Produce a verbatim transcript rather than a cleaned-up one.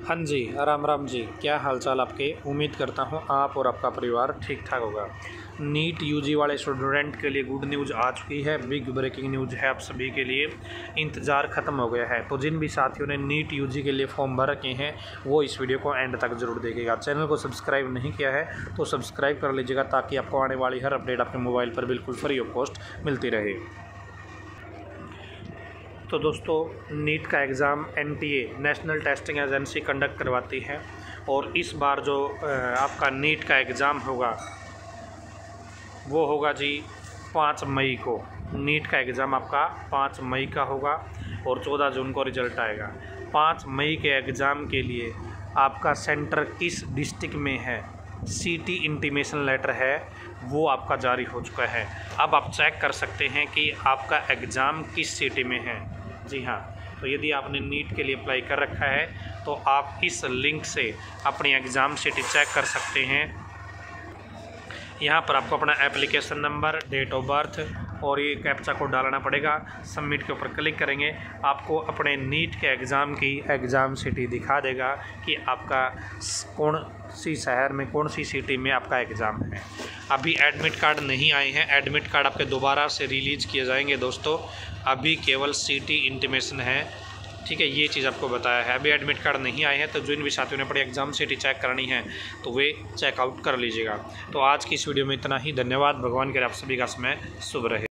हाँ जी, राम राम जी। क्या हालचाल आपके? उम्मीद करता हूँ आप और आपका परिवार ठीक ठाक होगा। नीट यूजी वाले स्टूडेंट के लिए गुड न्यूज़ आ चुकी है। बिग ब्रेकिंग न्यूज़ है आप सभी के लिए। इंतज़ार ख़त्म हो गया है। तो जिन भी साथियों ने नीट यूजी के लिए फॉर्म भर रखे हैं वो इस वीडियो को एंड तक ज़रूर देखिएगा। चैनल को सब्सक्राइब नहीं किया है तो सब्सक्राइब कर लीजिएगा ताकि आपको आने वाली हर अपडेट आपके मोबाइल पर बिल्कुल फ्री ऑफ कॉस्ट मिलती रहे। तो दोस्तों, नीट का exam NTA National Testing Agency conduct करवाती है और इस बार जो आपका नीट का एग्ज़ाम होगा वो होगा जी पाँच मई को। नीट का एग्ज़ाम आपका पाँच मई का होगा और चौदह जून को रिज़ल्ट आएगा। पाँच मई के एग्ज़ाम के लिए आपका सेंटर किस डिस्ट्रिक्ट में है, सिटी इंटीमेशन लेटर है वो आपका जारी हो चुका है। अब आप चेक कर सकते हैं कि आपका एग्ज़ाम किस सिटी में है। जी हाँ, तो यदि आपने नीट के लिए अप्लाई कर रखा है तो आप इस लिंक से अपनी एग्ज़ाम सिटी चेक कर सकते हैं। यहाँ पर आपको अपना application number, date of birth और ये कैप्चा कोड डालना पड़ेगा। सबमिट के ऊपर क्लिक करेंगे, आपको अपने नीट के एग्ज़ाम की एग्ज़ाम सिटी दिखा देगा कि आपका कौन सी शहर में, कौन सी सिटी में आपका एग्ज़ाम है। अभी एडमिट कार्ड नहीं आए हैं। एडमिट कार्ड आपके दोबारा से रिलीज़ किए जाएंगे दोस्तों। अभी केवल सिटी इंटीमेशन है, ठीक है, ये चीज़ आपको बताया है। अभी एडमिट कार्ड नहीं आए हैं तो जिन भी साथियों ने अपनी एग्ज़ाम सिटी चेक करनी है तो वे चेकआउट कर लीजिएगा। तो आज की इस वीडियो में इतना ही। धन्यवाद। भगवान करे आप सभी का समय शुभ रहे।